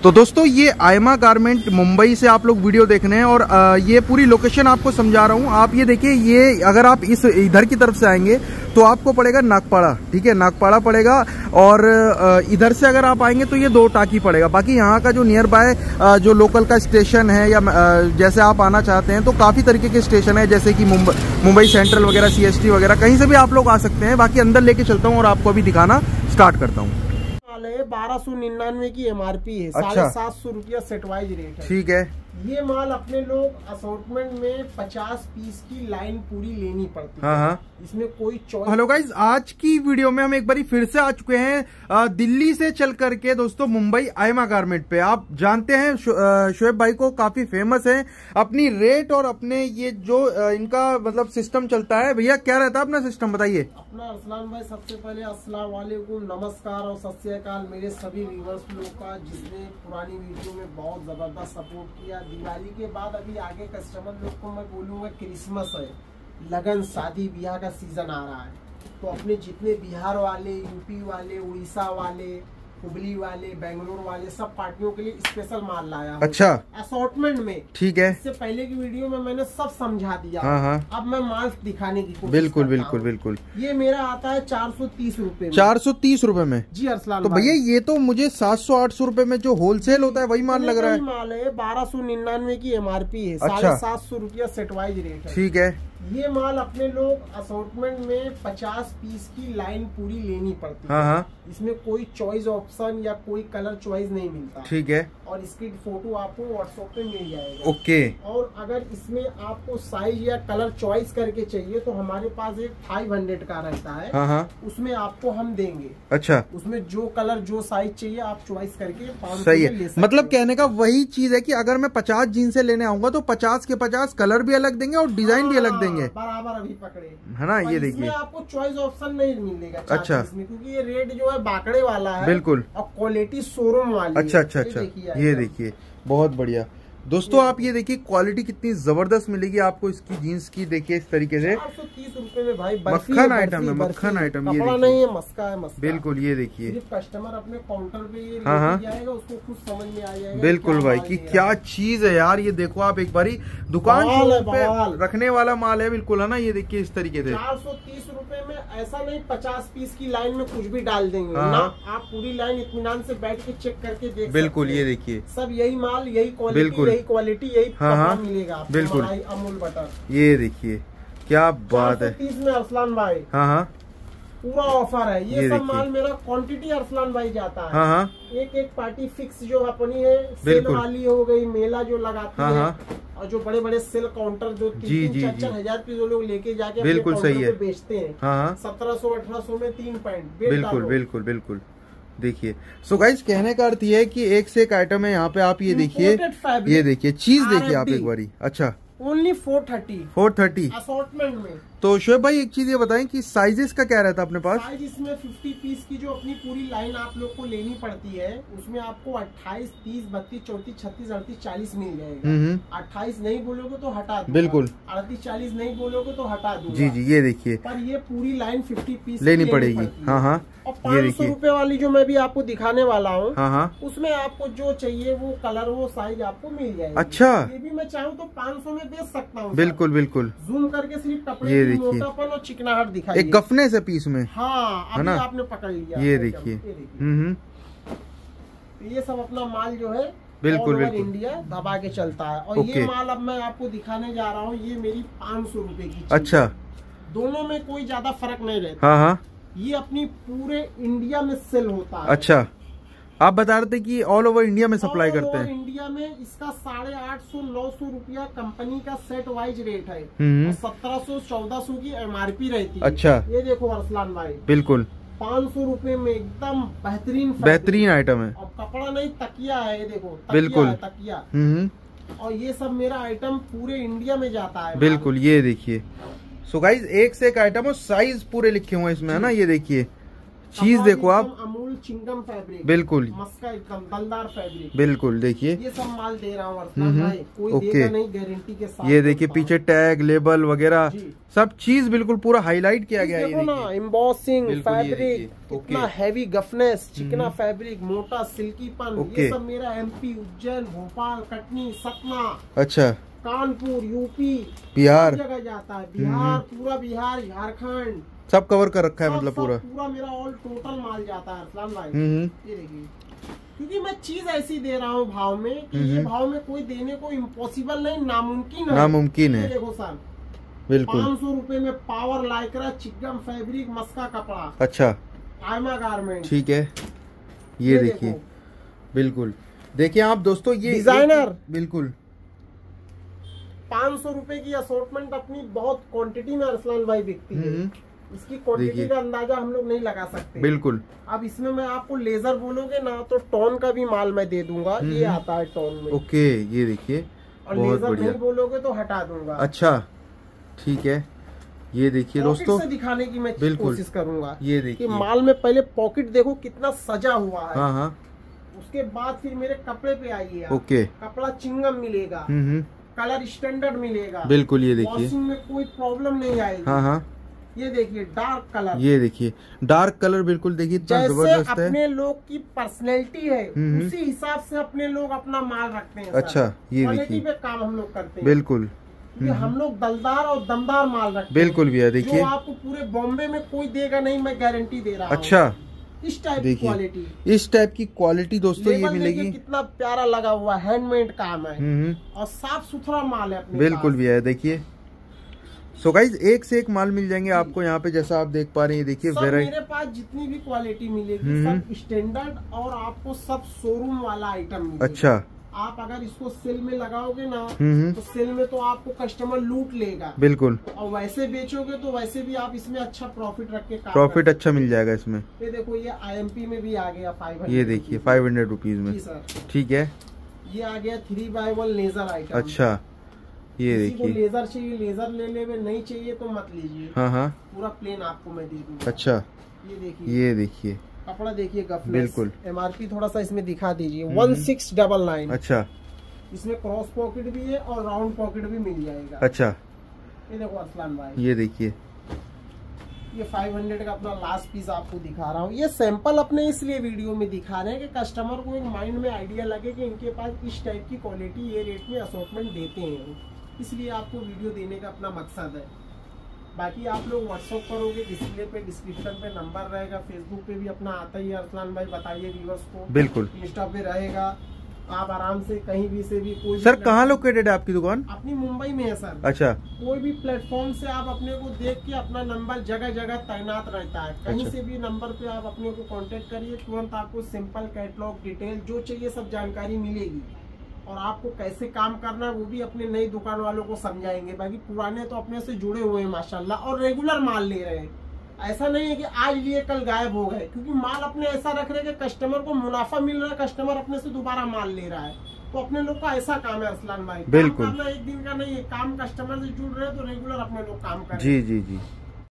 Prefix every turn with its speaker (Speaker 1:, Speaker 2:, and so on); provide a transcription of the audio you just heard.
Speaker 1: तो दोस्तों ये आयमा गारमेंट मुंबई से आप लोग वीडियो देख रहे हैं और ये पूरी लोकेशन आपको समझा रहा हूँ। आप ये देखिए, ये अगर आप इस इधर की तरफ से आएंगे तो आपको पड़ेगा नागपाड़ा, ठीक है, नागपाड़ा पड़ेगा। और इधर से अगर आप आएंगे तो ये 2 टाकी पड़ेगा। बाकी यहाँ का जो नियर बाय जो लोकल का स्टेशन है या जैसे आप आना चाहते हैं तो काफ़ी तरीके के स्टेशन है, जैसे कि मुंबई सेंट्रल वगैरह, CST वगैरह, कहीं से भी आप लोग आ सकते हैं। बाकी अंदर लेके चलता हूँ और आपको अभी दिखाना स्टार्ट करता हूँ।
Speaker 2: 1299 की MRP है।
Speaker 1: अच्छा,
Speaker 2: 750 रुपया सेट वाइज रेट है।
Speaker 1: ठीक है।
Speaker 2: ये माल अपने लोग असॉर्टमेंट में 50 पीस की लाइन पूरी लेनी पड़ती है।
Speaker 1: हाँ,
Speaker 2: इसमें कोई चॉइस।
Speaker 1: हेलो गाइज, आज की वीडियो में हम एक बारी फिर से आ चुके हैं दिल्ली से चल करके दोस्तों मुंबई आयमा गारमेंट पे। आप जानते हैं शोएब भाई को, काफी फेमस है अपनी रेट और अपने ये जो इनका मतलब सिस्टम चलता है। भैया क्या रहता है अपना सिस्टम, बताइए।
Speaker 2: अपना अरसलान भाई, सबसे पहले अस्सलाम वालेकुम, नमस्कार और सत श्री अकाल मेरे सभी व्यूअर्स लोग का, जिसने पुरानी वीडियो में बहुत जबरदस्त सपोर्ट किया। दिवाली के बाद अभी आगे कस्टमर लोग को मैं बोलूँगा, क्रिसमस है, लगन, शादी ब्याह का सीजन आ रहा है, तो अपने जितने बिहार वाले, यूपी वाले, उड़ीसा वाले, हुबली वाले, बेंगलोर वाले, सब पार्टियों के लिए स्पेशल माल लाया।
Speaker 1: अच्छा,
Speaker 2: असॉर्टमेंट में,
Speaker 1: ठीक है।
Speaker 2: इससे पहले की वीडियो में मैंने सब समझा दिया।
Speaker 1: हाँ।
Speaker 2: अब मैं माल दिखाने की कोशिश
Speaker 1: बिल्कुल
Speaker 2: करता
Speaker 1: बिल्कुल
Speaker 2: हूं।
Speaker 1: बिल्कुल।
Speaker 2: ये मेरा आता है 430 रुपए में।
Speaker 1: 430 रुपए में?
Speaker 2: जी अरसलान
Speaker 1: तो भैया ये तो मुझे 700-800 रुपए में जो होलसेल होता है वही माल लग रहा है।
Speaker 2: माल है 1299 की MRP है।
Speaker 1: अच्छा,
Speaker 2: 750 रुपया सेट वाइज रेट है।
Speaker 1: ठीक है।
Speaker 2: ये माल अपने लोग असॉर्टमेंट में 50 पीस की लाइन पूरी लेनी पड़ती है।
Speaker 1: हाँ।
Speaker 2: इसमें कोई चॉइस ऑप्शन या कोई कलर चॉइस नहीं मिलता।
Speaker 1: ठीक है।
Speaker 2: और इसकी फोटो आपको व्हाट्सएप पे मिल जाएगा।
Speaker 1: ओके।
Speaker 2: और अगर इसमें आपको साइज या कलर चॉइस करके चाहिए तो हमारे पास एक 500 का रहता है।
Speaker 1: हाँ।
Speaker 2: उसमें आपको हम देंगे।
Speaker 1: अच्छा,
Speaker 2: उसमें जो कलर, जो साइज चाहिए आप चॉइस करके 500
Speaker 1: सही
Speaker 2: ले
Speaker 1: है।
Speaker 2: सकते
Speaker 1: मतलब
Speaker 2: हो।
Speaker 1: कहने का वही चीज है कि अगर मैं 50 जीन्सें लेने आऊंगा तो 50 के 50 कलर भी अलग देंगे और डिजाइन भी अलग देंगे।
Speaker 2: बराबर अभी पकड़े,
Speaker 1: है ना। ये देखिए,
Speaker 2: आपको चॉइस ऑप्शन नहीं मिलेगा।
Speaker 1: अच्छा,
Speaker 2: इसमें क्योंकि ये रेट जो है बाकड़े वाला है।
Speaker 1: बिल्कुल।
Speaker 2: और क्वालिटी शोरूम वाली।
Speaker 1: अच्छा। ये देखिए, बहुत बढ़िया दोस्तों। आप ये देखिए क्वालिटी कितनी जबरदस्त मिलेगी आपको इसकी जीन्स की। देखिए इस तरीके से
Speaker 2: 430 रुपए में भाई
Speaker 1: मक्खन आइटम है, मक्खन आइटम। ये
Speaker 2: कपड़ा नहीं है, मस्का है, मस्का।
Speaker 1: बिल्कुल, ये देखिए।
Speaker 2: सिर्फ कस्टमर अपने काउंटर पे ये
Speaker 1: हाँ।
Speaker 2: जाएगा, उसको खुद समझ में आ जाएगा।
Speaker 1: बिल्कुल भाई, कि क्या चीज है यार। ये देखो आप एक बारी दुकान पे रखने वाला माल है, बिल्कुल, है ना। ये देखिए इस तरीके से
Speaker 2: 430 रुपए में। ऐसा नहीं 50 पीस की लाइन में कुछ भी डाल देंगे
Speaker 1: हाँ।
Speaker 2: ना, आप पूरी लाइन इत्मीनान से बैठ के चेक करके देख सकते।
Speaker 1: बिल्कुल, ये देखिए
Speaker 2: सब यही माल, यही क्वालिटी, यही क्वालिटी, यही
Speaker 1: हाँ।
Speaker 2: मिलेगा आपको।
Speaker 1: बिल्कुल,
Speaker 2: अमूल बटर।
Speaker 1: ये देखिए क्या बात है।
Speaker 2: 430 में अरसलान भाई।
Speaker 1: हाँ।
Speaker 2: पूरा ऑफर है। ये सब माल मेरा क्वांटिटी अरसलान भाई जाता है।
Speaker 1: हाँ।
Speaker 2: एक पार्टी फिक्स जो अपनी है, सेल वाली हो गई, मेला जो लगाती है, और जो बड़े बड़े सेल काउंटर जो 3-4 हजार पीस लोग लेके जाके
Speaker 1: बिल्कुल सही है
Speaker 2: बेचते हैं।
Speaker 1: 1700-1800
Speaker 2: में 3 पैंट।
Speaker 1: बिल्कुल। देखिए, सो गाइस कहने का अर्थ ये है कि एक से एक आइटम है यहाँ पे। आप ये देखिए, ये देखिए चीज देखिए आप एक बारी। अच्छा,
Speaker 2: ओनली 430
Speaker 1: असॉर्टमेंट में। तो शोएब भाई एक चीज ये बताएं कि साइजेस का क्या रहता है अपने पास?
Speaker 2: साइज इसमें 50 पीस की जो अपनी पूरी लाइन आप लोग को लेनी पड़ती है, उसमें आपको 28, 30, 32, 34, 36, 38, 40 मिल जाएगा। 28 नहीं बोलोगे तो हटा दूंगा।
Speaker 1: बिल्कुल।
Speaker 2: 38, 40 नहीं बोलोगे तो हटा दूंगा।
Speaker 1: जी, ये देखिए।
Speaker 2: पर ये पूरी लाइन 50 पीस
Speaker 1: लेनी पड़ेगी। हाँ।
Speaker 2: और 500 रुपए वाली जो मैं भी आपको दिखाने वाला हूँ,
Speaker 1: हाँ,
Speaker 2: उसमें आपको जो चाहिए वो कलर, वो साइज आपको मिल जाएगा।
Speaker 1: अच्छा,
Speaker 2: ये भी मैं चाहूँ तो 500 में बेच सकता हूँ।
Speaker 1: बिल्कुल।
Speaker 2: जूम करके सिर्फ कपड़े की मोटापन और चिकनाहट दिखाई,
Speaker 1: एक गफने से पीस में।
Speaker 2: हाँ, अभी आपने पकड़ लिया।
Speaker 1: ये देखिए।
Speaker 2: ये सब अपना माल जो है
Speaker 1: बिल्कुल
Speaker 2: इंडिया दबा के चलता है। और ये माल अब मैं आपको दिखाने जा रहा हूँ, ये मेरी 500 रुपए की।
Speaker 1: अच्छा,
Speaker 2: दोनों में कोई ज्यादा फर्क नहीं रहता।
Speaker 1: हाँ। ये
Speaker 2: अपनी पूरे इंडिया में सेल होता है।
Speaker 1: अच्छा, आप बता रहे थे कि ऑल ओवर इंडिया में सप्लाई करते हैं।
Speaker 2: इंडिया में इसका 850-900 रुपया कंपनी का सेट वाइज रेट है। 1700-1400 की MRP रहती है। अच्छा, ये देखो अरसलान भाई, बिल्कुल 500 रुपए में एकदम बेहतरीन आइटम है। और कपड़ा नहीं, तकिया है, ये देखो बिल्कुल तकिया। और ये सब मेरा आइटम पूरे इंडिया में जाता है। बिल्कुल, ये देखिए। सो गाइज एक से एक आइटम और साइज पूरे लिखे हुए हैं इसमें, है ना। ये देखिए चीज देखो आप, अमूल फुल चिंगम फैब्रिक,
Speaker 1: बिल्कुल
Speaker 2: मस्का एकदम दलदार फैब्रिक,
Speaker 1: बिल्कुल। देखिए
Speaker 2: ये सब माल दे रहा हूँ अरसलान भाई, कोई देगा नहीं, गारंटी के साथ।
Speaker 1: ये देखिए पीछे टैग, लेबल वगैरह सब चीज बिल्कुल पूरा हाईलाइट किया गया है।
Speaker 2: देखो ना, एम्बॉसिंग फैब्रिक, कितना
Speaker 1: ओके।
Speaker 2: हैवी गफनेस, चिकना फैब्रिक, मोटा सिल्कीपन।
Speaker 1: ओके।
Speaker 2: ये सब मेरा एमपी, उज्जैन, भोपाल, कटनी, सतना,
Speaker 1: अच्छा,
Speaker 2: कानपुर, यूपी,
Speaker 1: बिहार,
Speaker 2: जगह जाता है। बिहार, पूरा बिहार, झारखंड
Speaker 1: सब कवर कर रखा है
Speaker 2: सब-
Speaker 1: मतलब
Speaker 2: सब
Speaker 1: पूरा।
Speaker 2: पूरा मेरा ऑल टोटल माल जाता है अरसलान भाई।
Speaker 1: हम्म।
Speaker 2: ये देखिए, क्योंकि मैं चीज ऐसी दे रहा हूँ भाव में कि ये भाव में कोई देने को इम्पॉसिबल नहीं, नामुमकिन है।
Speaker 1: नामुमकिन है,
Speaker 2: ये देखो सर,
Speaker 1: बिल्कुल।
Speaker 2: 500 रुपए में पावर लाइक्रा चिकन फैब्रिक मस्का कपड़ा,
Speaker 1: अच्छा,
Speaker 2: आयमा गारमेंट।
Speaker 1: ठीक है, ये देखिए, बिल्कुल। देखिए आप दोस्तों, ये
Speaker 2: डिजाइनर,
Speaker 1: बिल्कुल
Speaker 2: 500 रुपए की असॉर्टमेंट अपनी बहुत क्वांटिटी में अरसलान भाई बिकती है। इसकी क्वांटिटी का अंदाजा हम लोग नहीं लगा सकते।
Speaker 1: बिल्कुल।
Speaker 2: अब इसमें मैं आपको लेजर बोलोगे ना तो टोन का भी माल मैं दे दूंगा, ये आता है टोन में।
Speaker 1: ओके, ये देखिए,
Speaker 2: और
Speaker 1: बहुत
Speaker 2: लेजर
Speaker 1: बढ़िया।
Speaker 2: नहीं बोलोगे तो हटा दूंगा।
Speaker 1: अच्छा, ठीक है, ये देखिए दोस्तों,
Speaker 2: से दिखाने की मैं
Speaker 1: बिल्कुल
Speaker 2: कोशिश करूंगा।
Speaker 1: ये
Speaker 2: कि
Speaker 1: देखिए,
Speaker 2: माल में पहले पॉकेट देखो कितना सजा हुआ है।
Speaker 1: हाँ हाँ,
Speaker 2: उसके बाद फिर मेरे कपड़े पे आइए आप।
Speaker 1: ओके।
Speaker 2: कपड़ा चिंगम मिलेगा, कलर स्टैंडर्ड मिलेगा,
Speaker 1: बिल्कुल। ये देखिए,
Speaker 2: वॉशिंग में कोई प्रॉब्लम नहीं आएगी।
Speaker 1: हाँ हाँ,
Speaker 2: ये देखिए डार्क कलर,
Speaker 1: ये देखिए डार्क कलर, बिल्कुल। देखिए इतना
Speaker 2: जैसे
Speaker 1: जबरदस्त है।
Speaker 2: अपने लोग की पर्सनैलिटी है उसी हिसाब से अपने लोग अपना माल रखते हैं।
Speaker 1: अच्छा, ये
Speaker 2: क्वालिटी
Speaker 1: देखिए,
Speaker 2: पे काम हम लोग करते हैं,
Speaker 1: बिल्कुल।
Speaker 2: क्योंकि हम लोग दलदार और दमदार माल रखते हैं।
Speaker 1: बिल्कुल भैया,
Speaker 2: जो
Speaker 1: देखिए,
Speaker 2: आपको पूरे बॉम्बे में कोई देगा नहीं, मैं गारंटी दे रहा हूँ।
Speaker 1: अच्छा,
Speaker 2: इस टाइप की
Speaker 1: देखिए,
Speaker 2: क्वालिटी,
Speaker 1: इस टाइप की क्वालिटी दोस्तों ये
Speaker 2: लेबल देखिए
Speaker 1: मिलेगी।
Speaker 2: कितना प्यारा लगा हुआ, हैंडमेड काम है
Speaker 1: हम्म,
Speaker 2: और साफ सुथरा माल है अपने
Speaker 1: बिल्कुल
Speaker 2: पास।
Speaker 1: भैया, देखिए। सो गाइज, एक से एक माल मिल जाएंगे आपको यहाँ पे, जैसा आप देख पा रहे हैं। देखिए
Speaker 2: सब
Speaker 1: वेराइटी,
Speaker 2: मेरे पास जितनी भी क्वालिटी मिलेगी सब स्टैंडर्ड और आपको सब शोरूम वाला आइटम मिलेगा।
Speaker 1: अच्छा,
Speaker 2: आप अगर इसको सेल में लगाओगे ना
Speaker 1: हम्म,
Speaker 2: तो सेल में तो आपको कस्टमर लूट लेगा,
Speaker 1: बिल्कुल।
Speaker 2: और वैसे बेचोगे तो वैसे भी आप इसमें अच्छा प्रॉफिट रख के काम
Speaker 1: प्रॉफिट
Speaker 2: कर
Speaker 1: अच्छा मिल जाएगा इसमें।
Speaker 2: सकते। ये देखो, ये IMP में भी आ गया 500।
Speaker 1: ये देखिए 500 रुपीज में,
Speaker 2: जी सर।
Speaker 1: ठीक है।
Speaker 2: ये आ गया 3x1 लेजर आइटम।
Speaker 1: अच्छा, ये
Speaker 2: किसी को
Speaker 1: देखिए,
Speaker 2: लेजर चाहिए लेजर ले लेवे, नहीं चाहिए तो मत लीजिए।
Speaker 1: हाँ हाँ,
Speaker 2: पूरा प्लेन आपको मैं दे दूंगा।
Speaker 1: अच्छा,
Speaker 2: ये देखिए,
Speaker 1: ये देखिए,
Speaker 2: कपड़ा देखिए गफलेस।
Speaker 1: बिल्कुल।
Speaker 2: MRP थोड़ा सा इसमें दिखा दीजिए, 1699।
Speaker 1: अच्छा,
Speaker 2: इसमें क्रॉस पॉकेट भी है और राउंड पॉकेट भी मिल जाएगा।
Speaker 1: अच्छा,
Speaker 2: ये देखो अरसलान भाई,
Speaker 1: ये देखिए,
Speaker 2: ये 500 का अपना लास्ट पीस आपको दिखा रहा हूँ। ये सैंपल अपने इसलिए वीडियो में दिखा रहे हैं कि कस्टमर को एक माइंड में आइडिया लगे कि इनके पास इस टाइप की क्वालिटी ये रेट में असॉर्टमेंट देते हैं, इसलिए आपको वीडियो देने का अपना मकसद है। बाकी आप लोग व्हाट्सअप करोगे, डिस्प्ले पे डिस्क्रिप्शन पे नंबर रहेगा, फेसबुक पे भी अपना आता ही है अरसलान भाई, बताइए व्यूअर्स को।
Speaker 1: बिल्कुल।
Speaker 2: इंस्टा पे रहेगा, आप आराम से कहीं भी से भी कोई
Speaker 1: सर कहाँ लोकेटेड है आपकी दुकान?
Speaker 2: अपनी मुंबई में है सर।
Speaker 1: अच्छा,
Speaker 2: कोई भी प्लेटफॉर्म से आप अपने को देख के अपना नंबर जगह जगह तैनात रहता है, कहीं
Speaker 1: अच्छा।
Speaker 2: से भी नंबर पे आप अपने को कांटेक्ट करिए, तुरंत आपको सिंपल कैटलॉग डिटेल जो चाहिए सब जानकारी मिलेगी, और आपको कैसे काम करना है वो भी अपने नई दुकान वालों को समझाएंगे। बाकी पुराने तो अपने से जुड़े हुए हैं माशाल्लाह, और रेगुलर माल ले रहे हैं। ऐसा नहीं है कि आज लिए कल गायब हो गए, क्योंकि माल अपने ऐसा रख रहे हैं कि कस्टमर को मुनाफा मिल रहा है, कस्टमर अपने से दोबारा माल ले रहा है। तो अपने लोग का ऐसा काम है अरसलान भाई,
Speaker 1: बिल्कुल।
Speaker 2: काम करना एक दिन का नहीं है, काम कस्टमर से जुड़ रहे हैं तो रेगुलर अपने लोग काम कर रहे हैं।
Speaker 1: जी जी जी।